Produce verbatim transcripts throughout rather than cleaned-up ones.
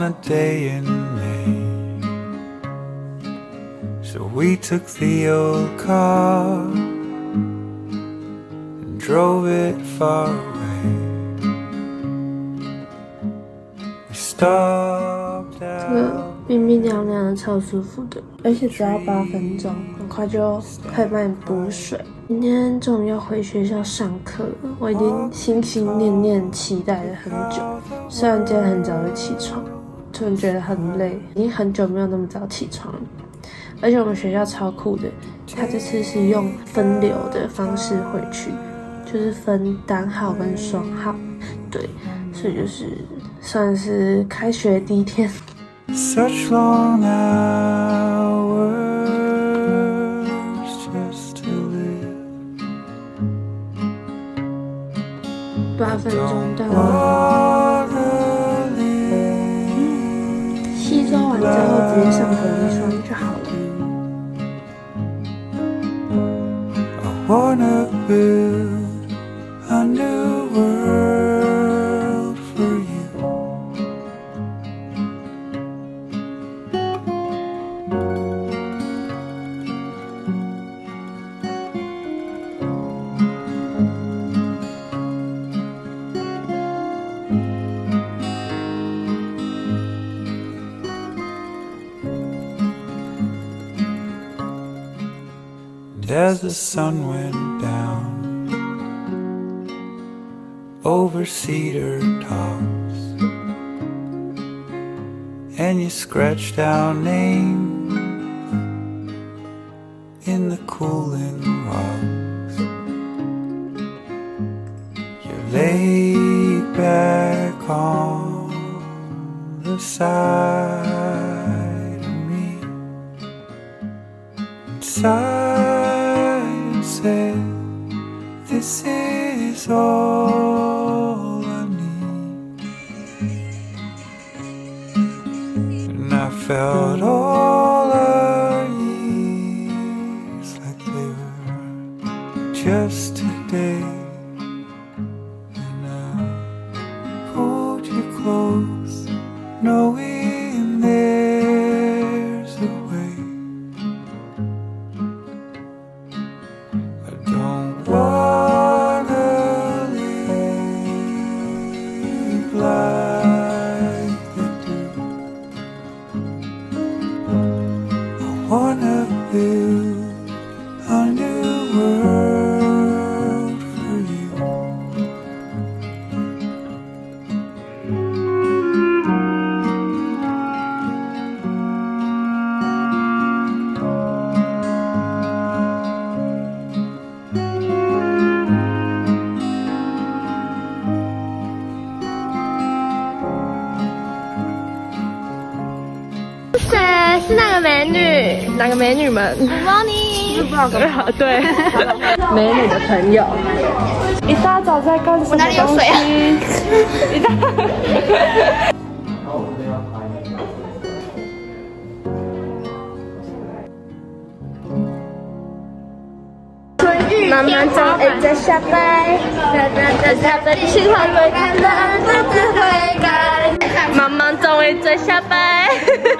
a day in May. So we took the old car and drove it far away. We stopped out. 冰冰凉凉的，超舒服的，而且只要八分钟，很快就可以帮你补水。今天终于要回学校上课了，我已经心心念念期待了很久。虽然今天很早就起床，突然觉得很累，已经很久没有那么早起床了。而且我们学校超酷的，他这次是用分流的方式回去，就是分单号跟双号，对，所以就是算是开学第一天。Such long hours just to live. 八分钟到了，吸收完之后直接上隔离霜就好了。I wanna build a new world for you. As the sun went down over cedar tops, and you scratched our name in the cooling rocks, you laid back on the side of me, inside said, this is all I need. And I felt all our years like they were just today. And I pulled you close, knowing there's a way. Wanna build a new world for you. 谁是那个美女？哪个美女们 ？Good morning。 对，美女的朋友。一大早在干什么东西？我哪里有水啊？一大。妈妈总爱在下班，在在下班，喜欢对看的日子会改。妈妈总爱在下班。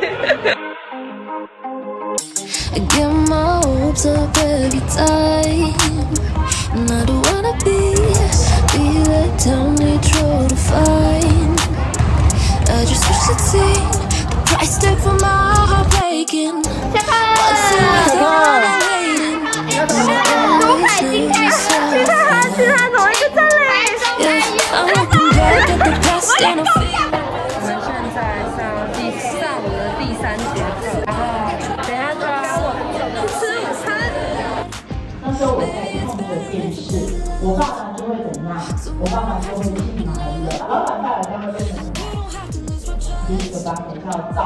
I get my hopes up every time, and I don't wanna be, be that down each road to find. I just wish I'd seen the price tag for my heart breaking. What's the reason I'm waiting? I'm looking back at the past and I feel. 我们现在上第上午的第三节课，然后等一下就要吃午餐。 那时候我在看这个电视，我爸爸就会怎样？我爸爸就会去买了，老板带来他会变成什么？第一个把口罩罩。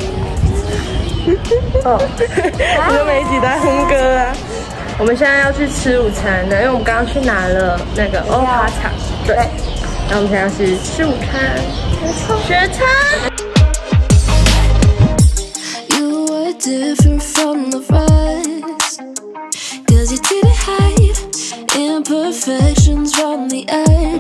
哦，你们每一集在哼歌啊！我们现在要去吃午餐了，因为我们刚刚去拿了那个欧趴茶，对。然后我们现在要去吃午餐，学餐。 You were different from the rest, 'cause you didn't hide imperfections from the edge.